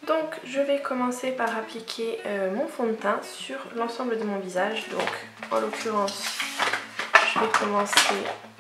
Donc je vais commencer par appliquer mon fond de teint sur l'ensemble de mon visage. Donc en l'occurrence je vais commencer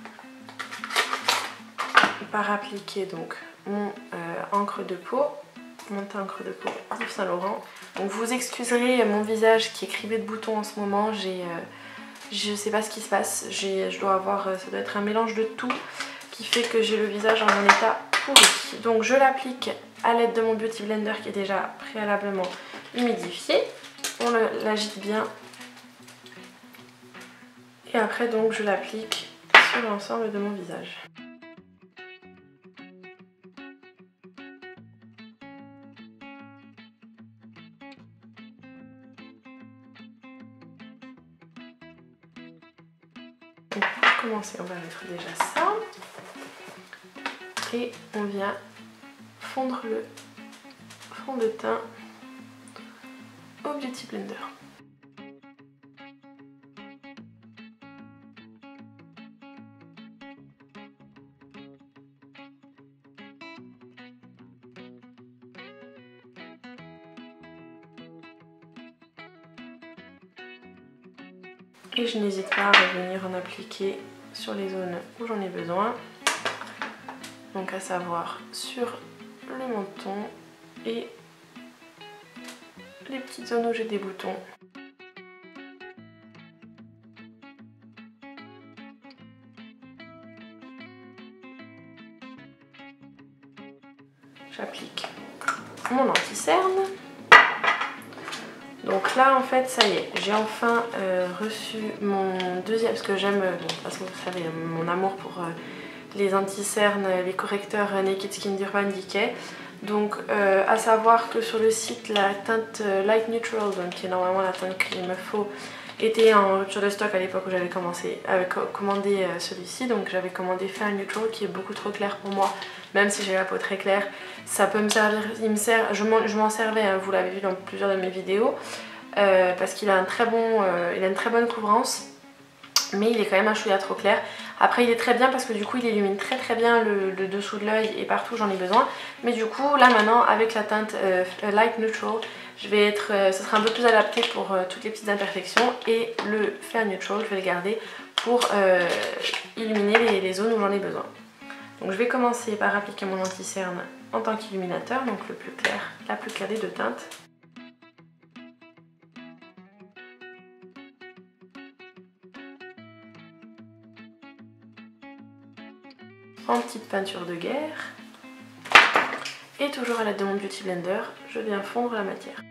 par appliquer donc mon encre de peau, mon teint encre de peau Yves Saint Laurent. Donc vous excuserez mon visage qui est criblé de boutons en ce moment, je sais pas ce qui se passe, je dois avoir, ça doit être un mélange de tout qui fait que j'ai le visage en un état pourri. Donc je l'applique à l'aide de mon Beauty Blender qui est déjà préalablement humidifié. On l'agite bien et après donc je l'applique sur l'ensemble de mon visage. Donc pour commencer on va mettre déjà ça et on vient fondre le fond de teint au Beauty Blender. Et je n'hésite pas à revenir en appliquer sur les zones où j'en ai besoin. Donc à savoir sur le menton et les petites zones où j'ai des boutons. J'applique mon anti-cerne. Donc là en fait ça y est, j'ai enfin reçu mon deuxième, parce que j'aime, de toute façon vous savez, mon amour pour les anti-cernes, les correcteurs Naked Skin d'Urban Decay. Donc à savoir que sur le site la teinte Light Neutral, donc qui est normalement la teinte qu'il me faut, était en rupture de stock à l'époque où j'avais commandé celui-ci. Donc j'avais commandé Fair Neutral qui est beaucoup trop clair pour moi, même si j'ai la peau très claire. Ça peut me servir, je m'en servais, hein, vous l'avez vu dans plusieurs de mes vidéos, parce qu'il a une très bonne couvrance, mais il est quand même un chouïa trop clair. Après il est très bien parce que du coup il illumine très bien le dessous de l'œil et partout j'en ai besoin. Mais du coup là maintenant avec la teinte Light Neutral, ça sera un peu plus adapté pour toutes les petites imperfections, et le Fair Neutral je vais le garder pour illuminer les zones où j'en ai besoin. Donc je vais commencer par appliquer mon anti-cerne en tant qu'illuminateur, donc le plus clair, la plus claire des deux teintes. En petite peinture de guerre. Et toujours à l'aide de mon Beauty Blender, je viens fondre la matière.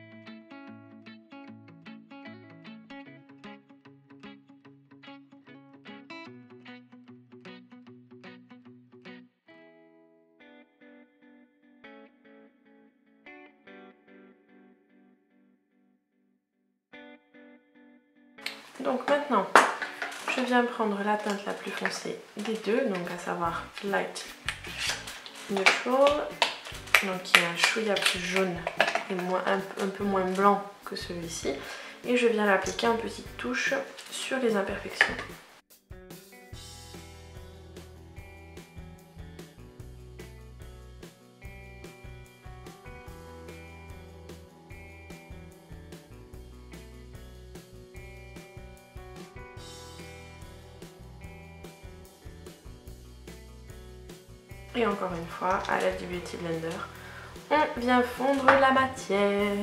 Donc maintenant, je viens prendre la teinte la plus foncée des deux, donc à savoir Light Neutral, donc qui est un chouïa plus jaune et un peu moins blanc que celui-ci, et je viens l'appliquer en petites touches sur les imperfections. Et encore une fois, à l'aide du Beauty Blender, on vient fondre la matière.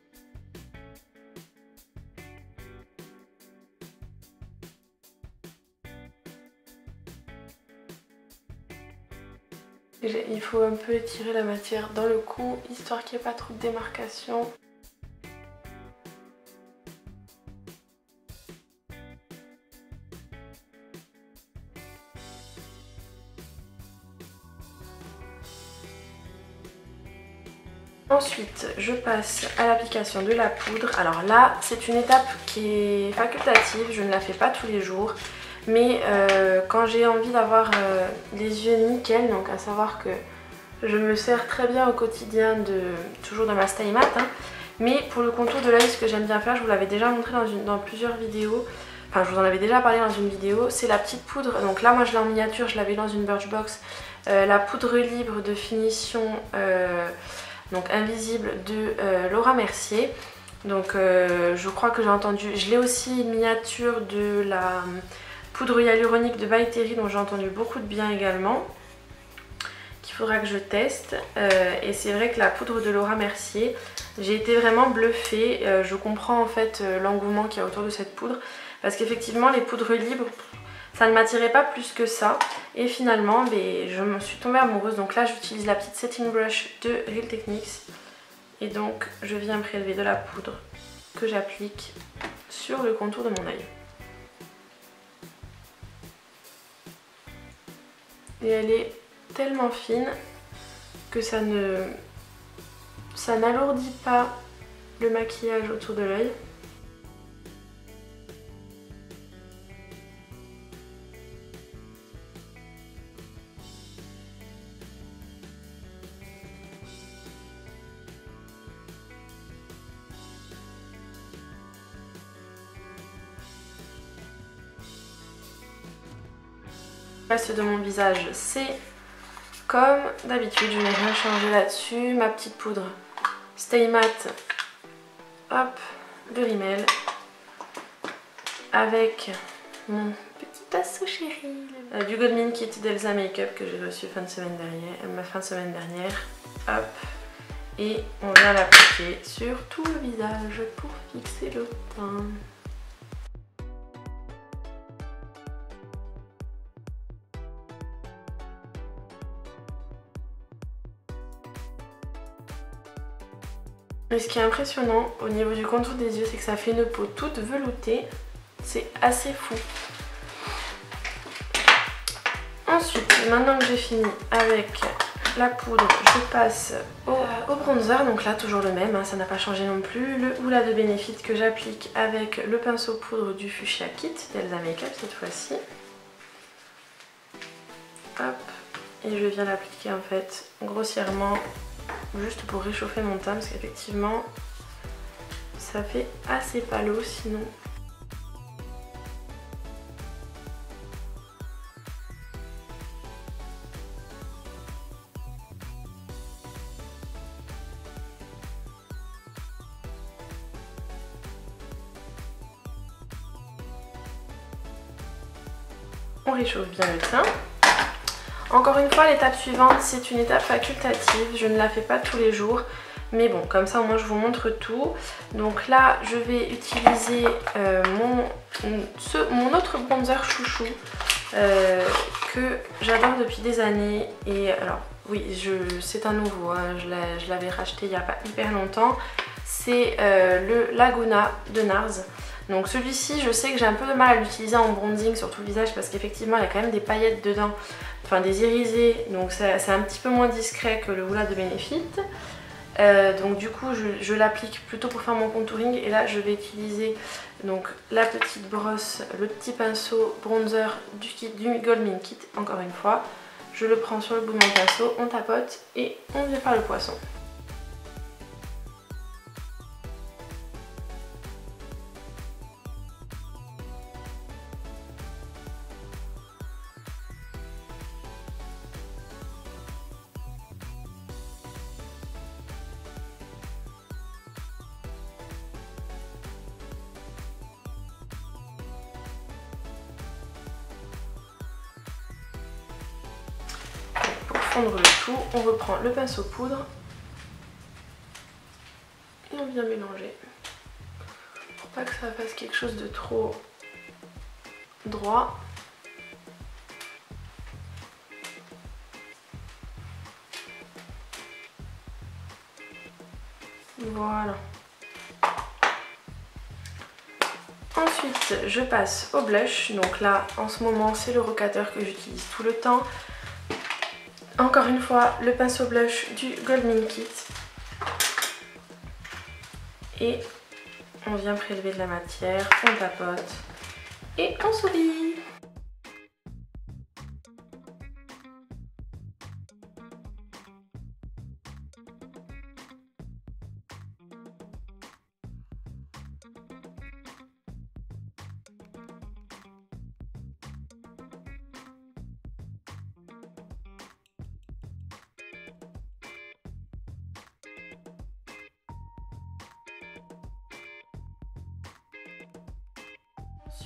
Il faut un peu étirer la matière dans le cou, histoire qu'il n'y ait pas trop de démarcation. Ensuite, je passe à l'application de la poudre. Alors là, c'est une étape qui est facultative, je ne la fais pas tous les jours. Mais quand j'ai envie d'avoir les yeux nickel, donc à savoir que je me sers très bien au quotidien toujours de ma Stay Matte, hein, mais pour le contour de l'œil, ce que j'aime bien faire, je vous l'avais déjà montré dans plusieurs vidéos, enfin je vous en avais déjà parlé dans une vidéo, c'est la petite poudre. Donc là moi je l'ai en miniature, je l'avais dans une Birchbox, la poudre libre de finition donc Invisible de Laura Mercier. Donc je crois que j'ai entendu, je l'ai aussi une miniature de la poudre hyaluronique de By Terry dont j'ai entendu beaucoup de bien également, qu'il faudra que je teste. Et c'est vrai que la poudre de Laura Mercier, j'ai été vraiment bluffée. Je comprends en fait l'engouement qu'il y a autour de cette poudre, parce qu'effectivement les poudres libres, ça ne m'attirait pas plus que ça. Et finalement je me suis tombée amoureuse. Donc là j'utilise la petite setting brush de Real Techniques. Et donc je viens prélever de la poudre que j'applique sur le contour de mon œil. Et elle est tellement fine que ça n'alourdit pas le maquillage autour de l'œil. Le reste de mon visage, c'est comme d'habitude, je n'ai rien changé là-dessus. Ma petite poudre Stay Matte, hop, de Rimmel, avec mon petit pinceau chéri du Gold Mint Kit d'Elsa Makeup que j'ai reçu fin de semaine dernière, hop, et on vient l'appliquer sur tout le visage pour fixer le teint. Et ce qui est impressionnant au niveau du contour des yeux, c'est que ça fait une peau toute veloutée. C'est assez fou. Ensuite, maintenant que j'ai fini avec la poudre, je passe au bronzer. Donc là, toujours le même, hein, ça n'a pas changé non plus. Le Hoola de Benefit que j'applique avec le pinceau poudre du Fuchsia Kit d'Elsa Makeup cette fois-ci. Hop. Et je viens l'appliquer en fait grossièrement, juste pour réchauffer mon teint, parce qu'effectivement ça fait assez palo sinon. On réchauffe bien le teint. Encore une fois, l'étape suivante, c'est une étape facultative. Je ne la fais pas tous les jours. Mais bon, comme ça au moins je vous montre tout. Donc là, je vais utiliser mon autre bronzer chouchou que j'adore depuis des années. Et alors, oui, c'est un nouveau. Hein, je l'avais racheté il n'y a pas hyper longtemps. C'est le Laguna de NARS. Donc celui-ci, je sais que j'ai un peu de mal à l'utiliser en bronzing sur tout le visage parce qu'effectivement, il y a quand même des paillettes dedans. Enfin des irisés, donc c'est un petit peu moins discret que le Hoola de Benefit. Donc du coup je l'applique plutôt pour faire mon contouring, et là je vais utiliser donc la petite brosse, le petit pinceau bronzer du Gold Mint Kit. Encore une fois, je le prends sur le bout de mon pinceau, on tapote et on vient faire le poisson. Fondre le tout, on reprend le pinceau poudre et on vient mélanger pour pas que ça fasse quelque chose de trop droit. Voilà. Ensuite je passe au blush. Donc là en ce moment c'est le rocateur que j'utilise tout le temps. Encore une fois, le pinceau blush du Gold Mint Kit. Et on vient prélever de la matière, on tapote et on sourit.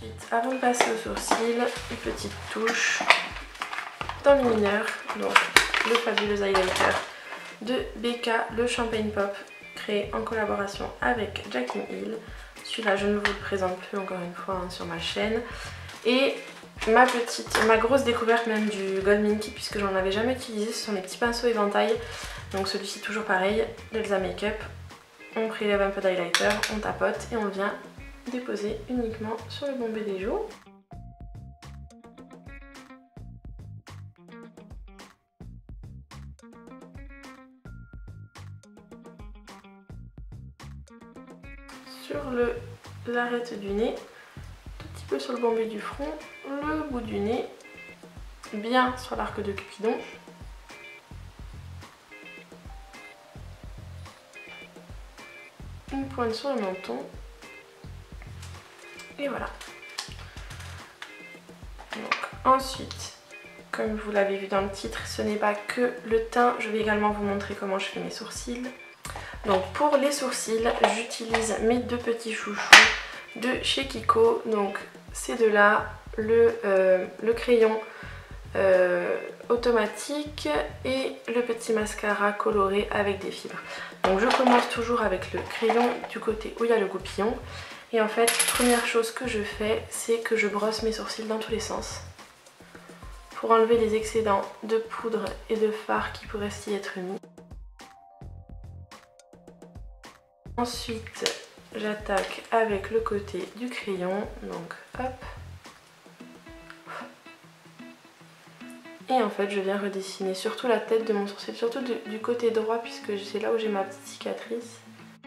Ensuite, avant de passer aux sourcils, une petite touche d'enlumineur, donc le fabuleux highlighter de BK, le Champagne Pop, créé en collaboration avec Jackie Hill. Celui-là, je ne vous le présente plus encore une fois hein, sur ma chaîne. Et ma grosse découverte même du Gold Minty, puisque j'en avais jamais utilisé, ce sont les petits pinceaux éventail. Donc celui-ci toujours pareil, d'Elsa Makeup. On prélève un peu d'highlighter, on tapote et on vient déposer uniquement sur le bombé des joues. Sur l'arête du nez, tout petit peu sur le bombé du front, le bout du nez, bien sur l'arc de Cupidon. Une pointe sur le menton. Et voilà. Donc, ensuite, comme vous l'avez vu dans le titre, ce n'est pas que le teint. Je vais également vous montrer comment je fais mes sourcils. Donc pour les sourcils, j'utilise mes deux petits chouchous de chez Kiko. Donc ces deux-là, le crayon automatique et le petit mascara coloré avec des fibres. Donc je commence toujours avec le crayon du côté où il y a le goupillon. Et en fait, première chose que je fais, c'est que je brosse mes sourcils dans tous les sens pour enlever les excédents de poudre et de fard qui pourraient s'y être mis. Ensuite, j'attaque avec le côté du crayon, donc hop. Et en fait, je viens redessiner surtout la tête de mon sourcil, surtout du côté droit puisque c'est là où j'ai ma petite cicatrice.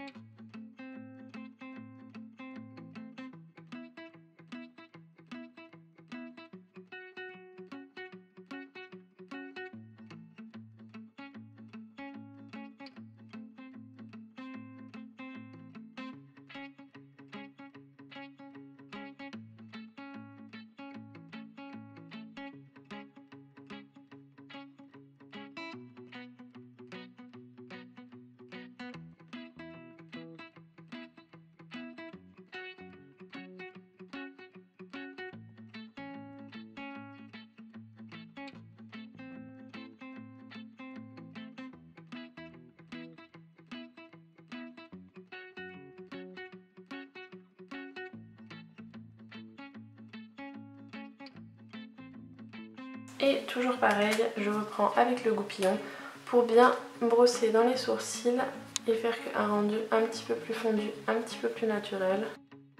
Et toujours pareil, je reprends avec le goupillon pour bien brosser dans les sourcils et faire un rendu un petit peu plus fondu, un petit peu plus naturel.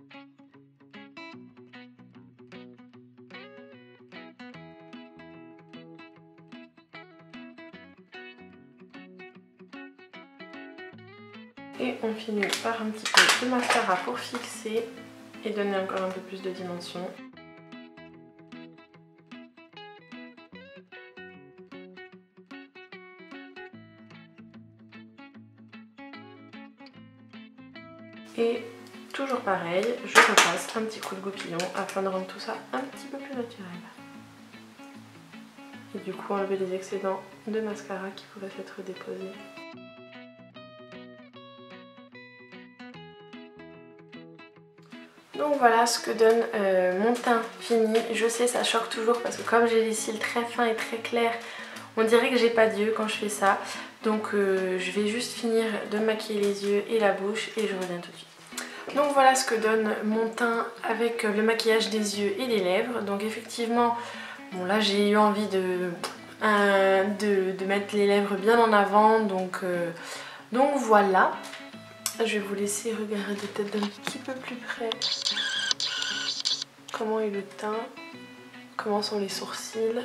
Et on finit par un petit peu de mascara pour fixer et donner encore un peu plus de dimension. Et toujours pareil, je repasse un petit coup de goupillon afin de rendre tout ça un petit peu plus naturel. Et du coup enlever les excédents de mascara qui pourraient s'être déposés. Donc voilà ce que donne mon teint fini. Je sais, ça choque toujours parce que comme j'ai les cils très fins et très clairs, on dirait que j'ai pas d'yeux quand je fais ça. Donc je vais juste finir de maquiller les yeux et la bouche et je reviens tout de suite. Donc voilà ce que donne mon teint avec le maquillage des yeux et des lèvres. Donc effectivement, bon là j'ai eu envie de mettre les lèvres bien en avant. Donc voilà. Je vais vous laisser regarder peut-être d'un petit peu plus près comment est le teint, comment sont les sourcils.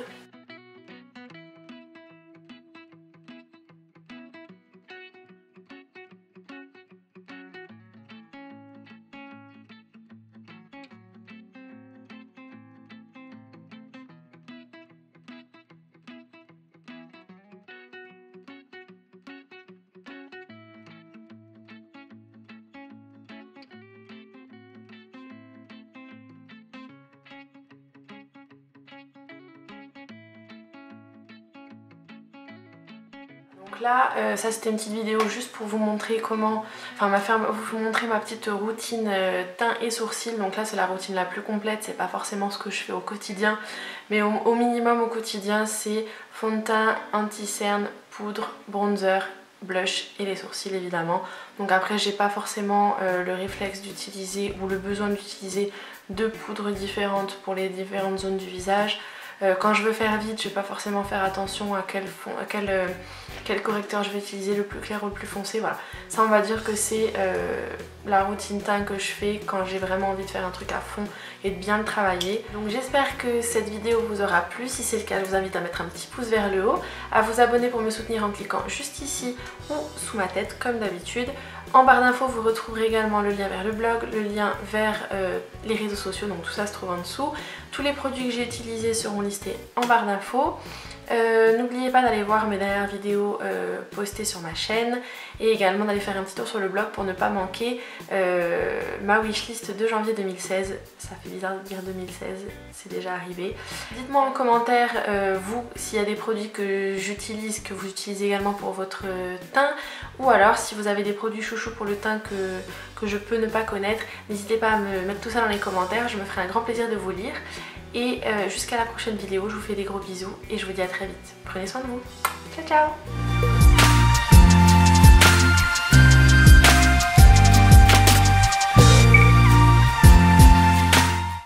Donc là, ça c'était une petite vidéo juste pour vous montrer comment, vous montrer ma petite routine teint et sourcils. Donc là c'est la routine la plus complète, c'est pas forcément ce que je fais au quotidien, mais au minimum au quotidien c'est fond de teint, anti-cerne, poudre, bronzer, blush et les sourcils évidemment. Donc après j'ai pas forcément le réflexe d'utiliser ou le besoin d'utiliser deux poudres différentes pour les différentes zones du visage. Quand je veux faire vite, je vais pas forcément faire attention à quel correcteur je vais utiliser, le plus clair ou le plus foncé. Voilà, ça on va dire que c'est la routine teint que je fais quand j'ai vraiment envie de faire un truc à fond et de bien le travailler. Donc j'espère que cette vidéo vous aura plu. Si c'est le cas, je vous invite à mettre un petit pouce vers le haut, à vous abonner pour me soutenir en cliquant juste ici ou sous ma tête comme d'habitude. En barre d'infos, vous retrouverez également le lien vers le blog, le lien vers les réseaux sociaux, donc tout ça se trouve en dessous. Tous les produits que j'ai utilisés seront listés en barre d'infos. N'oubliez pas d'aller voir mes dernières vidéos postées sur ma chaîne et également d'aller faire un petit tour sur le blog pour ne pas manquer ma wishlist de janvier 2016. Ça fait bizarre de dire 2016, c'est déjà arrivé. Dites-moi en commentaire vous s'il y a des produits que j'utilise, que vous utilisez également pour votre teint, ou alors si vous avez des produits chouchous pour le teint que je peux ne pas connaître. N'hésitez pas à me mettre tout ça dans les commentaires, je me ferai un grand plaisir de vous lire. Et jusqu'à la prochaine vidéo, je vous fais des gros bisous et je vous dis à très vite. Prenez soin de vous. Ciao ciao.